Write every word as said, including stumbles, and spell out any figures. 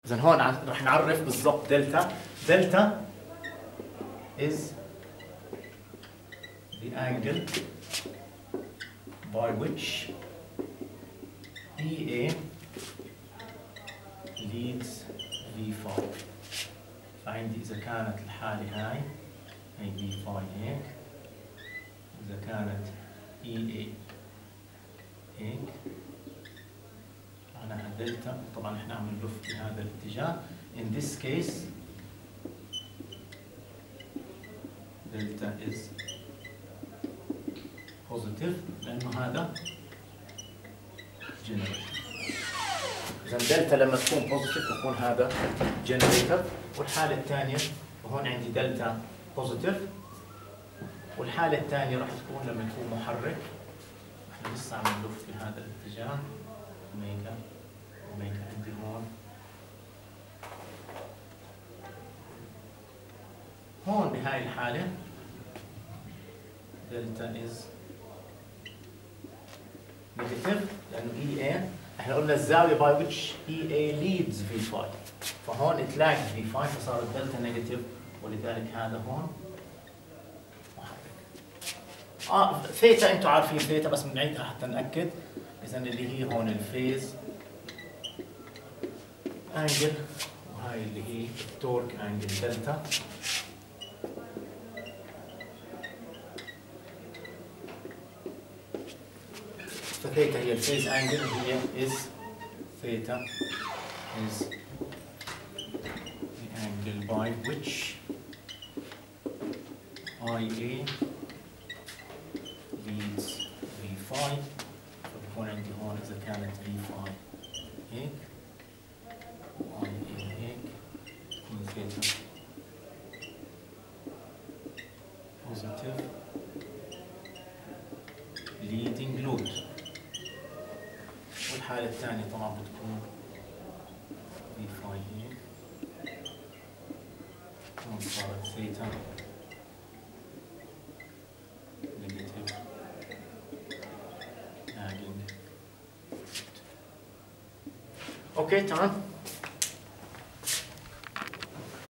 إذا هون رح نعرف بالضبط دلتا. دلتا is the angle by which E A leads V phi. فعندي إذا كانت الحالة هاي هي V phi هيك، إذا كانت E A هيك معناها دلتا. طبعا احنا عم نلف في هذا الاتجاه. In this case دلتا is positive لأنه هذا generator. إذا دلتا لما تكون positive بكون هذا generator. والحالة الثانية وهون عندي دلتا positive، والحالة الثانية راح تكون لما يكون محرك. احنا لسه عم نلف في هذا الاتجاه. اوميجا اوميجا عندي هون. هون بهاي الحالة دلتا is negative لأنه E A احنا قلنا الزاوية by which E A leads V phi، فهون اتلاقى V phi فصارت دلتا نيجاتيف، ولذلك هذا هون محرك. اه ثيتا انتم عارفين ثيتا بس بنعيدها حتى نأكد. إذا اللي هي هون الفيز انجل، وهاي اللي هي التورك انجل دلتا. فثيتا هي الفيز انجل، هي is theta is the angle by which I A leads V phi. فبكون عندي هون إذا كانت V phi هيك و I A هيك تكون theta positive leading load. والحالة الثانية طبعا بتكون V phi هيك، هون صارت ثيتا نيجاتيف lagging. اوكي تمام.